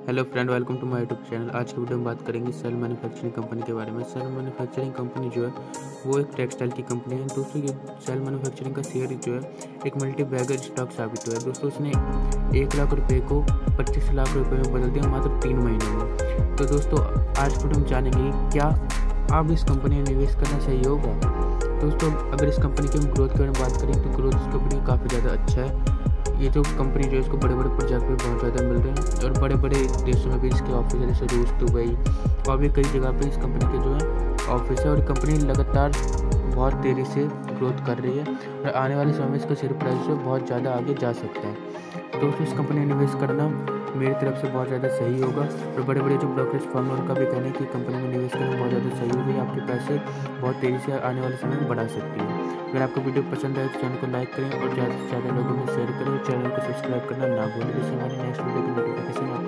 Hello friend, welcome to my YouTube channel. आज की video में बात करेंगे सेल मैन्युफैक्चरिंग कंपनी के बारे में। सेल मैन्युफैक्चरिंग कंपनी जो है वो एक टेक्सटाइल की कंपनी है। दोस्तों ये सेल मैन्युफैक्चरिंग का शेयर जो है एक मल्टी बैगर स्टॉक साबित हुआ है। दोस्तों उसने 1 लाख रुपये को 25 लाख रुपये में बदल दिया मात्र 3 महीनों में। तो दोस्तों आज वीडियो में जानेंगे क्या आप इस कंपनी में निवेश करना सही होगा। दोस्तों अगर इस कंपनी की हम ग्रोथ के बारे में बात करें तो ग्रोथ इस कंपनी काफ़ी ज़्यादा अच्छा है। ये जो कंपनी जो है इसको बड़े बड़े प्रोजेक्ट पे बहुत ज़्यादा मिल रहे हैं और बड़े बड़े देशों में भी इसके ऑफिस है, जैसे रूस, दुबई और भी कई जगह पे इस कंपनी के जो है ऑफिस है। और कंपनी लगातार बहुत तेज़ी से ग्रोथ कर रही है और आने वाले समय में इसका शेयर प्राइस जो बहुत ज़्यादा आगे जा सकता है। दोस्तों इस कंपनी में निवेश करना मेरी तरफ से बहुत ज़्यादा सही होगा और बड़े बड़े जो ब्रोकरेज फर्म है उनका भी कहना है कि कंपनी में निवेश करना बहुत ज़्यादा सही होगा। आपके पैसे बहुत तेज़ी से आने वाले समय में बढ़ा सकती है। अगर आपको वीडियो पसंद आए तो चैनल को लाइक करें और ज़्यादा से ज़्यादा लोगों में शेयर करें और चैनल को सब्सक्राइब करना ना भूलें, जिससे हमारी नेक्स्ट वीडियो की नोटिफिकेशन